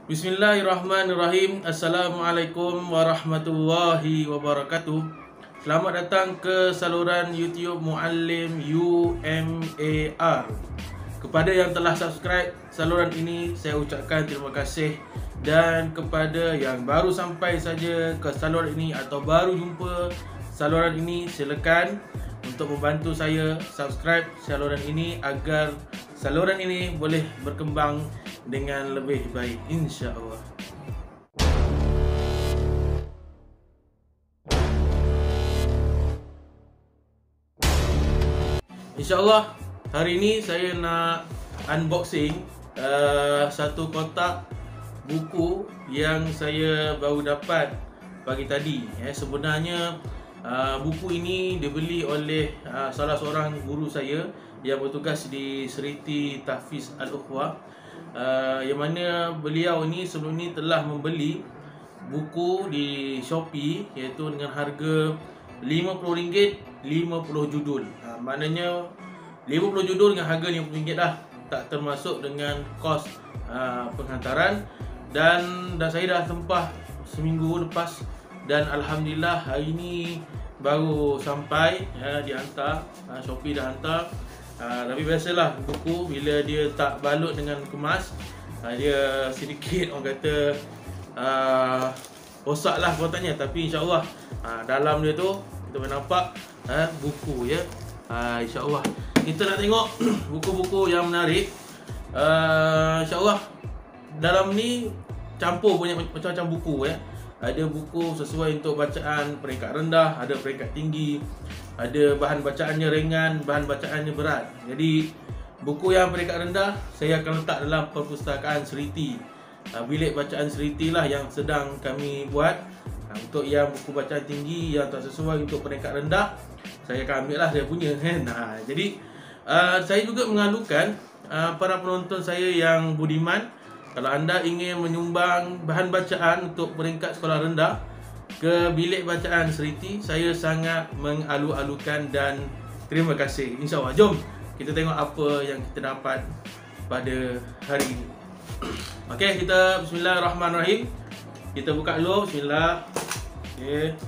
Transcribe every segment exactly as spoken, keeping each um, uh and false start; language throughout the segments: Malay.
Bismillahirrahmanirrahim. Assalamualaikum warahmatullahi wabarakatuh. Selamat datang ke saluran YouTube Muallim U M A R. Kepada yang telah subscribe saluran ini, saya ucapkan terima kasih. Dan kepada yang baru sampai saja ke saluran ini atau baru jumpa saluran ini, silakan untuk membantu saya subscribe saluran ini agar saluran ini boleh berkembang dengan lebih baik, insya-Allah. InsyaAllah hari ini saya nak unboxing uh, satu kotak buku yang saya baru dapat pagi tadi. Eh, sebenarnya uh, buku ini dibeli oleh uh, salah seorang guru saya yang bertugas di Seriti Tahfiz Al-Ukhwah. Uh, yang mana beliau ini sebelum ini telah membeli buku di Shopee, iaitu dengan harga lima puluh ringgit, lima puluh judul. uh, Maknanya lima puluh judul dengan harga lima puluh ringgit lah, tak termasuk dengan kos uh, penghantaran. Dan, dan saya dah tempah seminggu lepas, dan Alhamdulillah hari ini baru sampai, uh, dihantar, uh, Shopee dah hantar. Uh, tapi biasalah buku bila dia tak balut dengan kemas, uh, dia sedikit orang kata uh, rosak lah buatannya. Tapi insyaAllah uh, dalam dia tu kita boleh nampak uh, buku ya. uh, InsyaAllah kita nak tengok buku-buku yang menarik. uh, InsyaAllah dalam ni campur banyak macam-macam buku ya. Ada buku sesuai untuk bacaan peringkat rendah, ada peringkat tinggi, ada bahan bacaannya ringan, bahan bacaannya berat. Jadi buku yang peringkat rendah saya akan letak dalam perpustakaan Seriti. Bilik bacaan Seriti lah yang sedang kami buat. Untuk yang buku bacaan tinggi yang tak sesuai untuk peringkat rendah, saya akan ambil lah saya punya kan. Nah, jadi uh, saya juga mengalukan uh, para penonton saya yang budiman, kalau anda ingin menyumbang bahan bacaan untuk peringkat sekolah rendah ke bilik bacaan Seriti, saya sangat mengalu-alukan dan terima kasih. InsyaAllah, jom kita tengok apa yang kita dapat pada hari ini. Okey, kita bismillahirrahmanirrahim. Kita buka dulu, bismillah. Okey.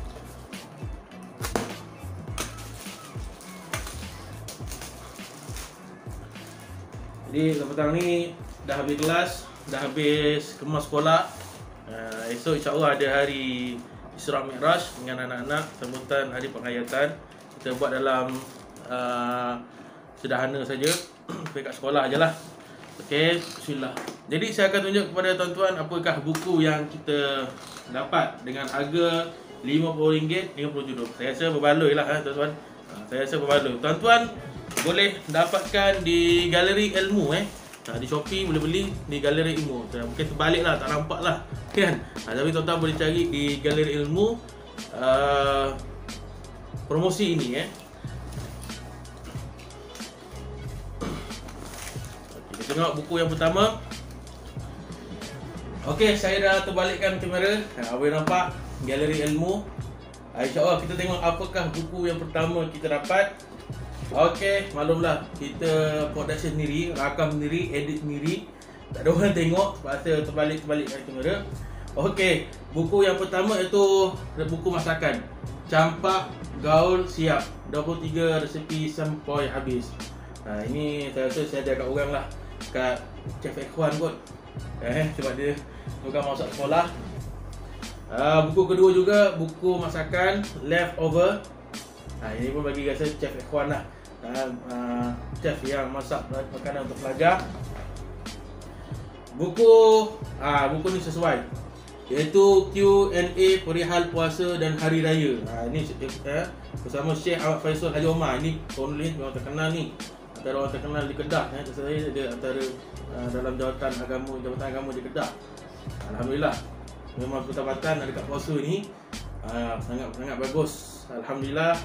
Jadi petang ni dah habis kelas, dah habis kemas sekolah. uh, Esok insyaAllah ada hari Isra Mi'raj dengan anak-anak, sambutan hari penghayatan. Kita buat dalam uh, sederhana saja dekat sekolah je lah. Okey, bismillah. Jadi saya akan tunjuk kepada tuan-tuan apakah buku yang kita dapat dengan harga lima puluh ringgit, lima puluh judul. Saya rasa berbaloi lah eh, tuan-tuan. uh, Saya rasa berbaloi. Tuan-tuan boleh dapatkan di Galeri Ilmu eh. Nah, di Shopee boleh beli di Galeri Ilmu. Mungkin terbalik lah, tak nampak lah kan. Ha, tapi tuan-tuan boleh cari di Galeri Ilmu uh, promosi ini eh. Okay, kita tengok buku yang pertama. Okey, saya dah terbalikkan kamera. Ha, boleh nampak Galeri Ilmu. Ha, InsyaAllah kita tengok apakah buku yang pertama kita dapat. Okey, maklumlah kita production sendiri, rakam sendiri, edit sendiri. Tak ada orang tengok, pasal terbalik-terbalikkan kamera. Okey, buku yang pertama itu buku masakan. Campak gaul siap, dua puluh tiga resepi sampai habis. Nah, ini saya rasa saya ada kat orang lah, kat Chef Ikhwan kot. Eh, sebab dia bukan masak sekolah. Uh, buku kedua juga buku masakan leftover. Nah, ini pun bagi rasa Chef Ikhwan lah. Uh, uh, chef yang masak makanan untuk pelajar. Buku uh, buku ni sesuai, iaitu Q and A perihal puasa dan hari raya. uh, Ini uh, bersama Syekh Ahmad Faisal Haji Omar. Ini penulis memang terkenal ni, antara orang terkenal di Kedah. eh. Saya ada antara uh, dalam jawatan agama jabatan agama di Kedah. Alhamdulillah, memang pertambatan dekat puasa ni uh, sangat sangat bagus. Alhamdulillah.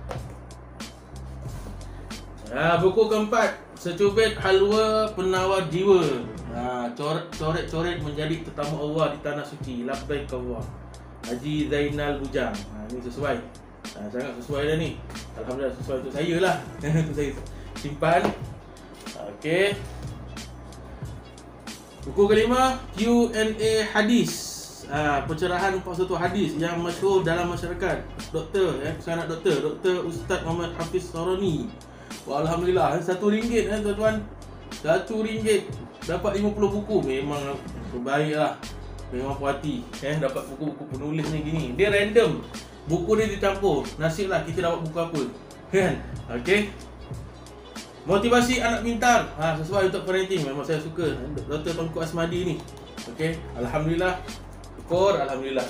Ha, buku keempat, Secubit Halwa Penawar Jiwa. Ha, coret-coret menjadi tetamu Allah di Tanah Suci. Labbaik Allah, Haji Zainal Bujang. Ha, ini sesuai. Ha, sangat sesuai dah ni. Alhamdulillah, sesuai untuk saya lah. Untuk saya simpan. Okey. Buku kelima, Q and A Hadis. Ha, pencerahan satu hadis yang masyhur dalam masyarakat. Doktor, eh, saya nak doktor, Doktor Ustaz Muhammad Hafiz Sarani. Wah, alhamdulillah, satu ringgit eh tuan-tuan. Satu ringgit dapat lima puluh buku. Memang terbaik lah. Memang puas hati eh, dapat buku-buku penulis ni gini. Dia random. Buku dia dicampur. Nasib lah kita dapat buku apa. Kan? Okey. Motivasi anak pintar. Ha, sesuai untuk parenting. Memang saya suka Doktor Tengku Asmadi ni. Okey. Alhamdulillah. Syukur, alhamdulillah.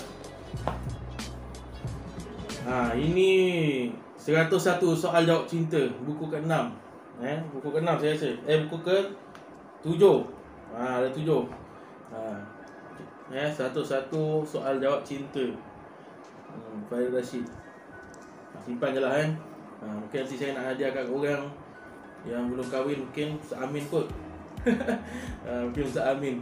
Ha, ini seratus satu soal jawab cinta, buku keenam. Eh, buku keenam saya rasa. Eh, buku ke tujuh. Ha, ada tujuh. Ha. Eh, seratus satu soal jawab cinta. Hmm, Farid Rashid. Simpan je lah kan. Ha, mungkin nanti saya nak hadiahkan orang yang belum kahwin, mungkin seamin kot. Ha, mungkin seamin.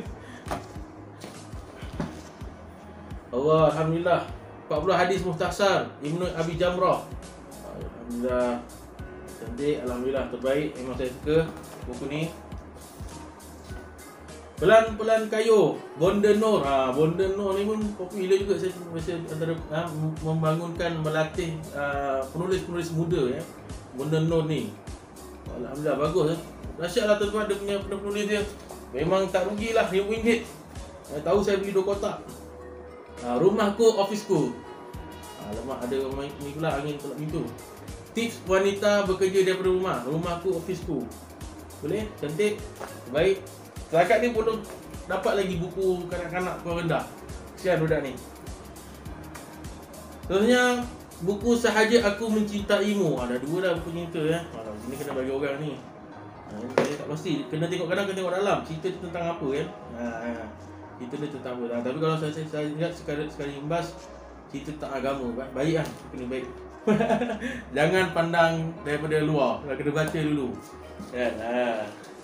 Allah, alhamdulillah. empat puluh hadis muhtasar Ibnu Abi Jamrah. Alhamdulillah. Cantik, alhamdulillah, terbaik. Memang saya suka buku ni. Pelan-pelan kayu, Bonda Nur. Ha, Bonda Nur ni pun popular juga. Saya rasa antara ha, membangunkan, melatih uh, penulis-penulis muda ya. Bonda Nur ni. Alhamdulillah, bagus eh. Dahsyatlah tuan-tuan, dia punya penulis dia. Memang tak rugilah lima ringgit. Saya tahu saya beli dua kotak. Ha, rumahku, officeku. Alamak, ada orang ni pula angin tolak pintu. Tips wanita bekerja daripada rumah. Rumahku, officeku. Boleh? Cantik. Baik. Setakat ni belum dapat lagi buku kanak-kanak kelas rendah. Kesian budak ni. Terusnya, buku Sahaja Aku Mencintaimu. Ada dua dah buku cinta ya. Alah, ini kena bagi orang ni. Ha, saya tak pasti. Kena tengok kanan, kena tengok dalam. Cerita dia tentang apa kan? Ha, ha. Cerita dia tentang apa. Ha, tapi kalau saya, saya, saya lihat sekali, sekali imbas, cerita tentang agama. Baik lah. Kena baik. Jangan pandang daripada luar. Kena baca dulu. Ya, ha.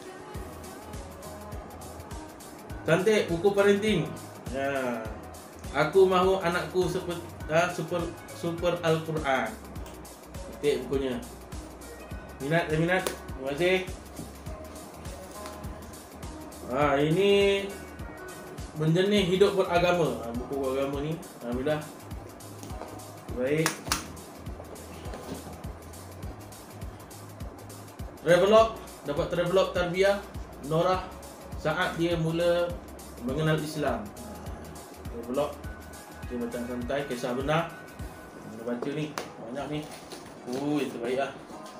Cantik, buku parenting. Ya. Aku mahu anakku seperti ha, super super Al-Quran. Cantik bukunya. Minat, saya minat. Terima kasih. Ha, ini Menjenih Hidup Beragama. Ha, buku beragama ni. Alhamdulillah. Baik. Travelog, dapat travelog tarbiyah Norah saat dia mula mengenal Islam. Travelog dia macam santai, kisah benar. Kita baca ni, banyak ni. Oh, itu baik lah.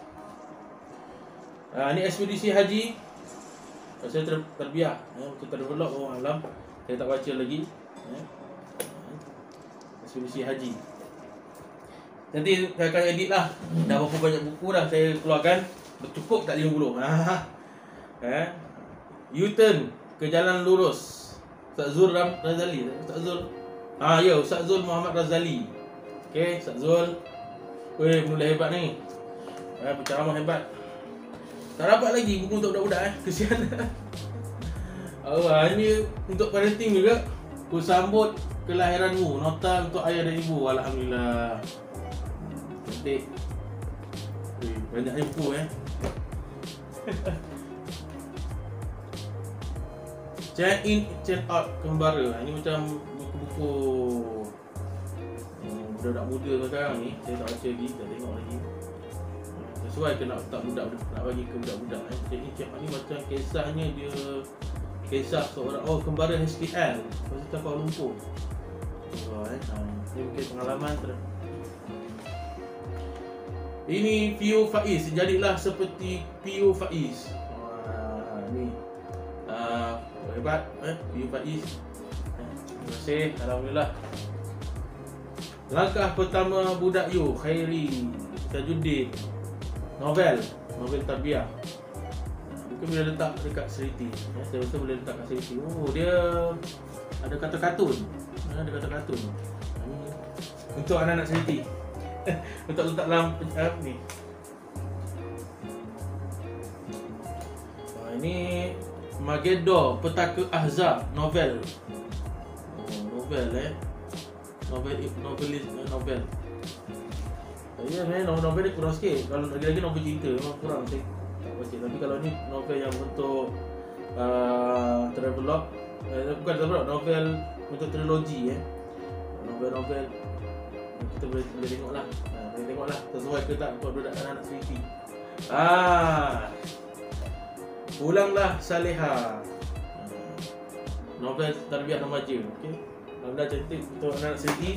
Ha, ni ekspedisi haji. Saya ter terbiak, ya, kita travelog, oh alam. Saya tak baca lagi. Ya. Ekspedisi haji. Nanti saya akan edit lah. Dah berapa banyak buku dah saya keluarkan. Cukup tak lima puluh. Ha. Eh. U-turn ke jalan lurus. Ustaz Zul Razali. Ustaz Zul. Ha ya, Ustaz Zul Muhammad Razali. Okey, Ustaz Zul. Weh, penulis hebat ni. Eh, penceramah hebat. Tak dapat lagi buku untuk budak-budak eh. Kesian. Allah, ini untuk parenting juga. Ku sambut kelahiranmu. Nota untuk ayah dan ibu. Alhamdulillah. Cantik. Weh, banyaknya buku eh. Check in, check out kembara. Ini macam buku-buku hmm, budak-budak muda sekarang ni. Saya tak baca lagi, tak tengok lagi. Sesuai ke nak tak budak, nak bagi ke budak-budak eh. Check in, check out ni macam kisahnya dia. Kisah seorang, oh kembara H K L Hospital Kuala Lumpur. Oh, eh. ha, Ini mungkin pengalaman ter Ini Pio Faiz, jadilah seperti Pio Faiz. Wah, ni uh, hebat eh Pio Faiz. Eh, terima kasih, alhamdulillah. Langkah pertama budak you, Khairi Tajuddin. Novel, novel tarbiyah. Mungkin boleh letak dekat seriti. Ya, saya rasa boleh letak kat seriti. Oh, dia ada kata kartun. Ada kata kartun. Untuk anak-anak seriti. Untuk letak dalam uh, ni. Nah, ini Mageddor, Petaka Ahzab, novel. Oh, novel eh. Novel novelis novel. Ya, memang novel dia kurang sikit. Kalau lagi-lagi novel cerita memang kurang sikit. Tak baca. Tapi kalau ni novel yang bentuk uh, travelog, uh, bukan travelog, novel untuk trilogi eh. Novel-novel kita boleh, boleh tengok lah. Ha, boleh tengok lah sesuai ke tak untuk budak anak-anak Siti. Ah, Pulanglah Saleha. Hmm. Novel tarbiyah remaja, okey. Novel cantik untuk anak Siti.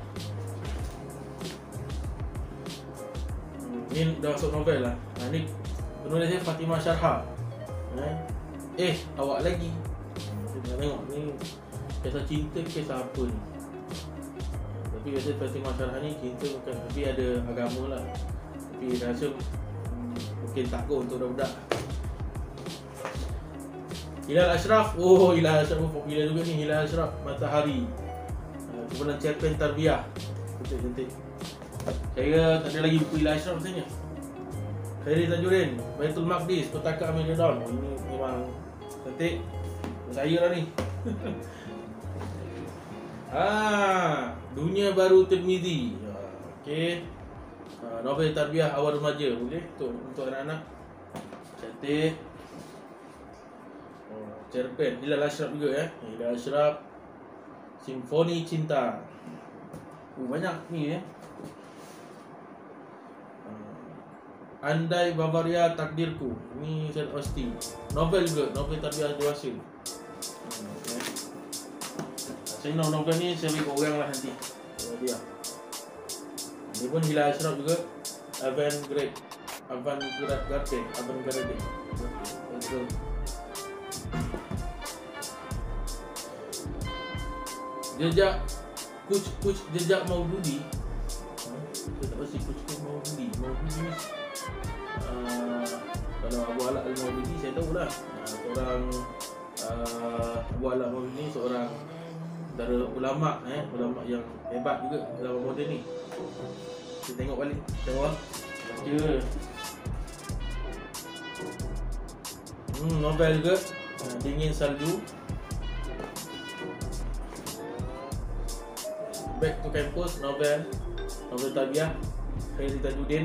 Hmm, ni dah masuk novel lah. Ha, ni penulis dia Fatimah Syarha. Eh, eh awak lagi. Kita tengok ni kisah cinta, kisah apa ni? Tapi biasa Fatimah Syarha ni cinta bukan, tapi ada agama lah. Tapi rasa hmm, mungkin takut untuk budak-budak. Hilal Ashraf, oh Hilal Ashraf popular juga ni. Hilal Ashraf Matahari, uh, kumpulan cerpen tarbiyah, cantik-cantik. Saya tak ada lagi buku Hilal Ashraf rasanya. Khairi Tajuddin, Baitul Maqdis, Petaka Amir Dawn. Oh, ini memang cantik. Saya lah ni. Ah, Dunia Baru Tirmizi. Okey. Uh, novel tarbiyah awal remaja, boleh untuk untuk anak-anak. Cantik. Oh, cerpen Hilal Ashraf juga eh. Hilal Ashraf, Simfoni Cinta. Oh, banyak ni eh. Andai Bavaria Takdirku, ini saya pasti. Novel juga, novel tarbiyah dewasa. Hmm, okay. Saya nak novel ni saya bagi orang lah nanti. Dia. Ini pun Hilal Ashraf juga. Avant-garde, Avant-garde, Avant-garde. Okay. Jejak Kuch-kuch Jejak Maududi. Saya tak pasti Kuch-kuch Maududi. Maududi ni Uh, kalau Abu Ala Al-Maududi saya tahu lah, uh, seorang uh, Abu Ala Al-Maududi ni seorang antara ulama eh, ulama yang hebat juga dalam moden ni. Kita tengok balik, tengok baca. Hmm, novel juga, uh, Dingin Salju, Back to Campus, novel novel tarbiyah Khairi Tajuddin.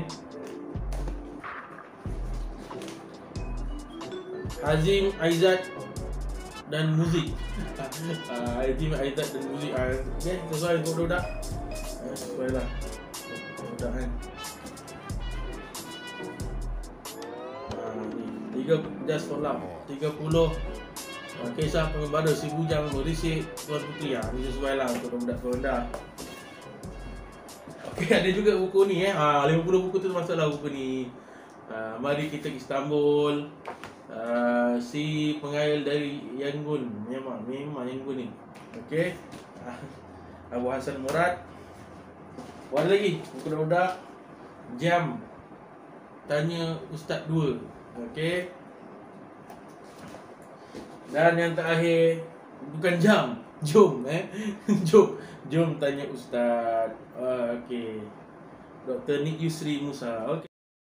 Hazim Aizat dan muzik. uh, Hazim Aizat dan muzik. uh, Okay, sesuai untuk budak. uh, Sesuai lah budak kan. uh, Tiga Just for Love, tiga puluh uh, kisah pengembara si bujang berisik Tuan Putri. uh, Ini sesuai lah untuk budak-budak. Okay, ada juga buku ni eh. uh, lima puluh buku tu termasuklah buku ni. uh, Mari Kita ke Istanbul. Uh, si pengail dari Yangon, memang memang Yangon ni. Okey. Uh, Abu Hasan Murad. Ada lagi buku budak Jam Tanya Ustaz dua. Okey. Dan yang terakhir bukan jam, jom eh. jom, jom tanya Ustaz. Uh, Okey. Doktor Nik Yusri Musa. Okey.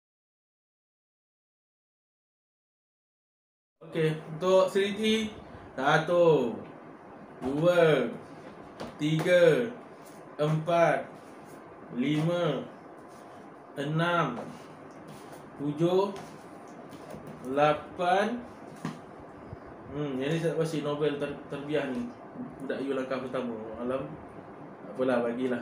Okey, untuk Sriti, satu, dua, tiga, empat, lima, enam, tujuh, lapan. Hmm, yang ni saya pasti novel ter tarbiyah ni. Budak Ayu langkah pertama. Alam, apalah bagilah.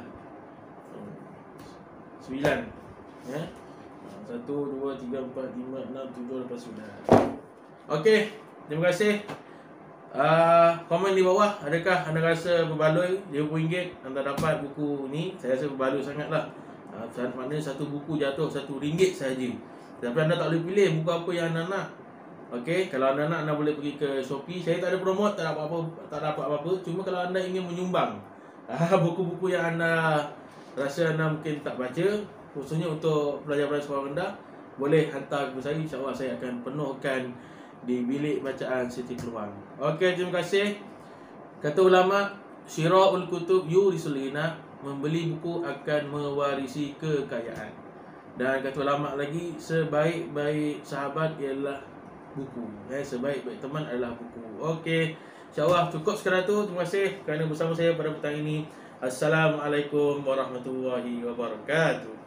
Sembilan. Ya. Satu, dua, tiga, empat, lima, enam, tujuh, lapan, sembilan. Okey, terima kasih. Uh, komen di bawah, adakah anda rasa berbaloi lima puluh ringgit anda dapat buku ni? Saya rasa berbaloi sangatlah. Uh, maknanya satu buku jatuh satu ringgit saja. Tapi anda tak boleh pilih buku apa yang anda nak. Okey, kalau anda nak, anda boleh pergi ke Shopee. Saya tak ada promote, tak ada apa-apa, tak dapat apa-apa. Cuma kalau anda ingin menyumbang uh, buku-buku yang anda rasa anda mungkin tak baca, khususnya untuk pelajar-pelajar sekolah rendah, boleh hantar kepada saya. InsyaAllah saya akan penuhkan di bilik bacaan Siti Keluang. Okey, terima kasih. Kata ulama, syira'ul kutub yurisul ghina, membeli buku akan mewarisi kekayaan. Dan kata ulama lagi, sebaik-baik sahabat ialah buku. Eh, sebaik-baik teman adalah buku. Okey, insya-Allah cukup sekadar tu. Terima kasih kerana bersama saya pada petang ini. Assalamualaikum warahmatullahi wabarakatuh.